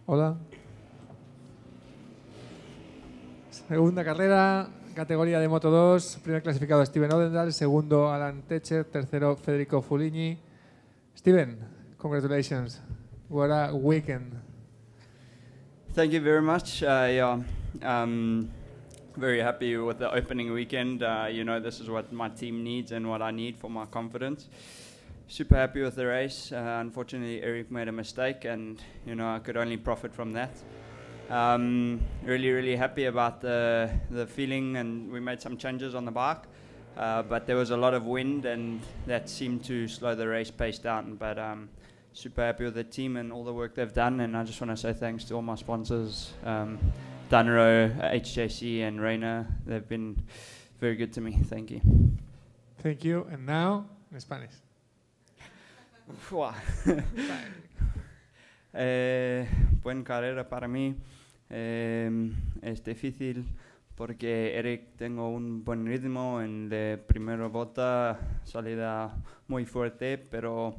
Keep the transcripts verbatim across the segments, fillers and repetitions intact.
Hola. Segunda carrera, categoría de Moto dos. Primer clasificado Steven Odendal, segundo Alan Techer, tercero Federico Fuligni. Steven, congratulations. What a weekend. Thank you very much. Uh, yeah, um, very happy with the opening weekend. Uh, you know, this is what my team needs and what I need for my confidence. Super happy with the race. Uh, unfortunately, Eric made a mistake, and you know I could only profit from that. Um, really, really happy about the the feeling, and we made some changes on the bike. Uh, but there was a lot of wind, and that seemed to slow the race pace down. But um, super happy with the team and all the work they've done, and I just want to say thanks to all my sponsors, um, Dunro, H J C, and Rayner. They've been very good to me. Thank you. Thank you. And now in Spanish. eh, buena carrera para mí. Eh, es difícil porque Eric tengo un buen ritmo en la primera vuelta, salida muy fuerte, pero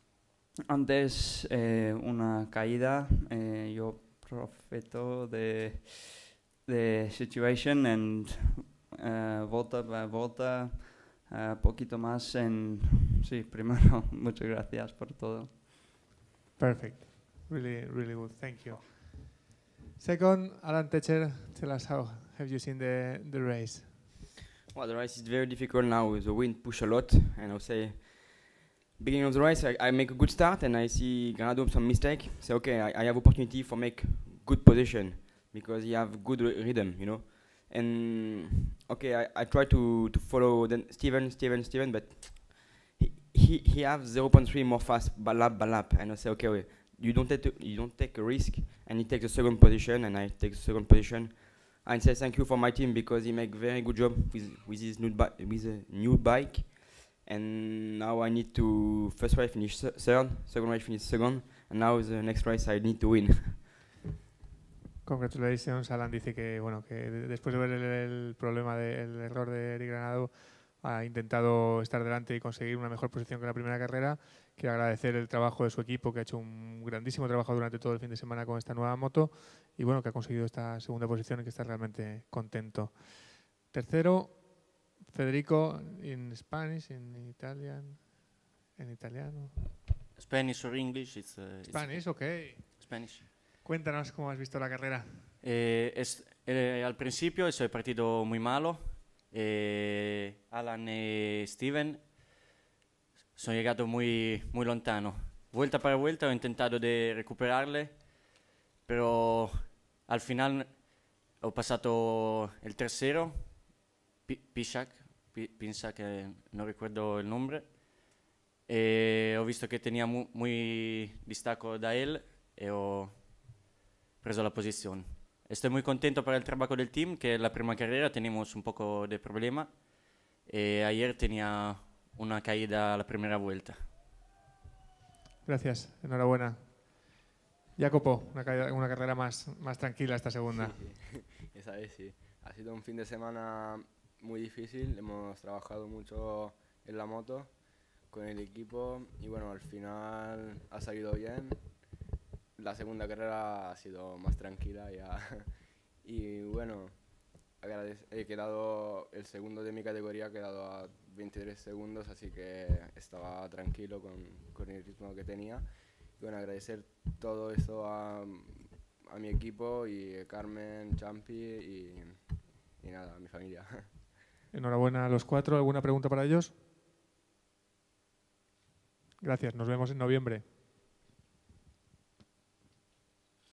antes eh, una caída, eh, yo profito de de situation and uh, volta by volta, uh, poquito más en sí, primero, muchas gracias por todo. Perfect. Really, really good. Thank you. Second, Alan Techer, tell us how have you seen the, the race? Well, the race is very difficult now. The wind push a lot, and I would say, beginning of the race, I, I make a good start, and I see Granado some mistake. So okay, I, I have opportunity for make good position because he have good rhythm, you know. And okay, I, I try to to follow then Steven, Steven, Steven, but he he, he have zero point three more fast lap by lap, and I say okay, wait, you don't take to, you don't take a risk, and he takes the second position, and I take the second position. I say thank you for my team because he make very good job with with his new bi- with a new bike, and now I need to first race finish third, second race finish second, and now the next race I need to win. Congratulations. Alan dice que bueno que de- después de ver el, el problema del error de Eric Granado ha intentado estar delante y conseguir una mejor posición que la primera carrera. Quiero agradecer el trabajo de su equipo, que ha hecho un grandísimo trabajo durante todo el fin de semana con esta nueva moto y bueno que ha conseguido esta segunda posición y que está realmente contento. Tercero, Federico, in Spanish, in Italian, en italiano. Spanish or English? It's, uh, it's Spanish, okay. Spanish. Cuéntanos cómo has visto la carrera. Eh, es, eh, al principio soy partido muy malo. Eh, Alan y Steven son llegado muy, muy lontano. Vuelta para vuelta he intentado de recuperarle, pero al final he pasado el tercero, Pi- Piszak, Pi- Piszak, que no recuerdo el nombre. E ho visto che tenía mu- muy distacco da él e ho preso la posición. Estoy muy contento por el trabajo del team, que la primera carrera teníamos un poco de problema y ayer tenía una caída a la primera vuelta. Gracias, enhorabuena. Jacopo, una, caída- una carrera más, más tranquila esta segunda. Sí, esa vez sí. Ha sido un fin de semana muy difícil, hemos trabajado mucho en la moto con el equipo y bueno, al final ha salido bien. La segunda carrera ha sido más tranquila ya. Y bueno, agradec- he quedado, el segundo de mi categoría ha quedado a veintitrés segundos, así que estaba tranquilo con, con el ritmo que tenía. Y bueno, agradecer todo eso a, a mi equipo y a Carmen, Champi y, y nada, a mi familia. Enhorabuena a los cuatro. ¿Alguna pregunta para ellos? Gracias, nos vemos en noviembre.